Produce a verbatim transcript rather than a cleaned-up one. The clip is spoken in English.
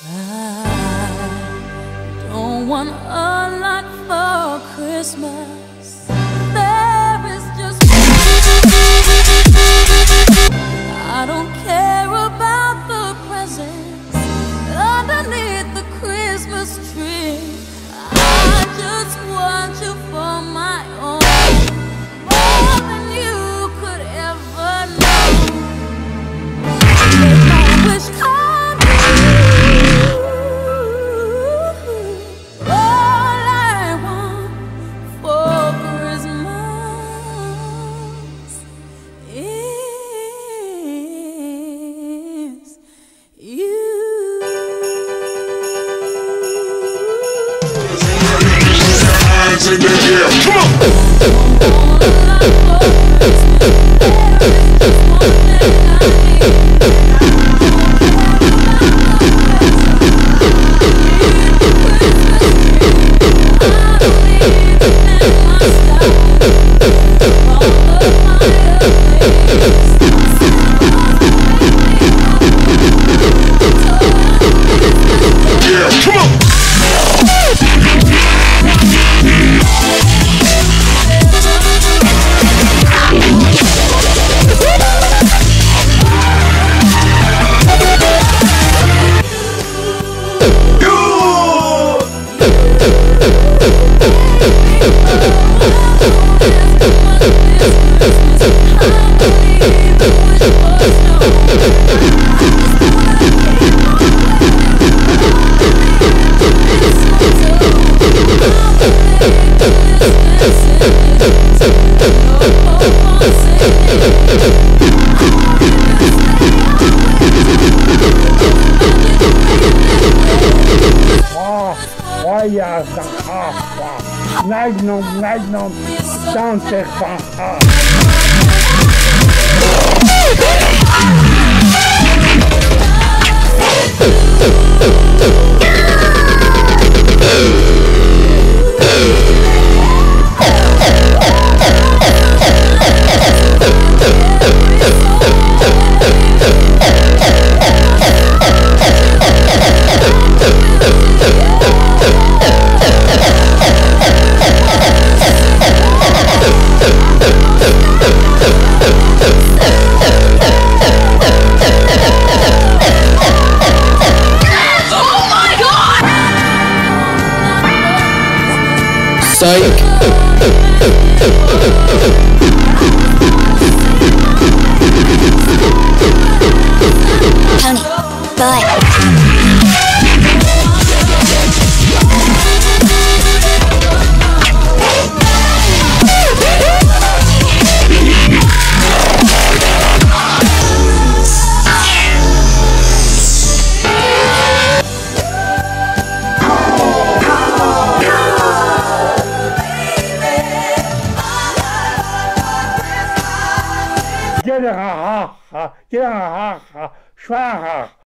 I don't want a lot for Christmas. There is just I don't care about the presents underneath the Christmas tree. I just want you for my own, more than you could ever know. Make my wish come true. All I want for Christmas is you. In the air. Come on! Ja, dan ah, ah. Nee, no, nee, no. Dan zeg van ah. Psych. Tony, bye. Get a ha ha ha, get a ha ha, schwanger.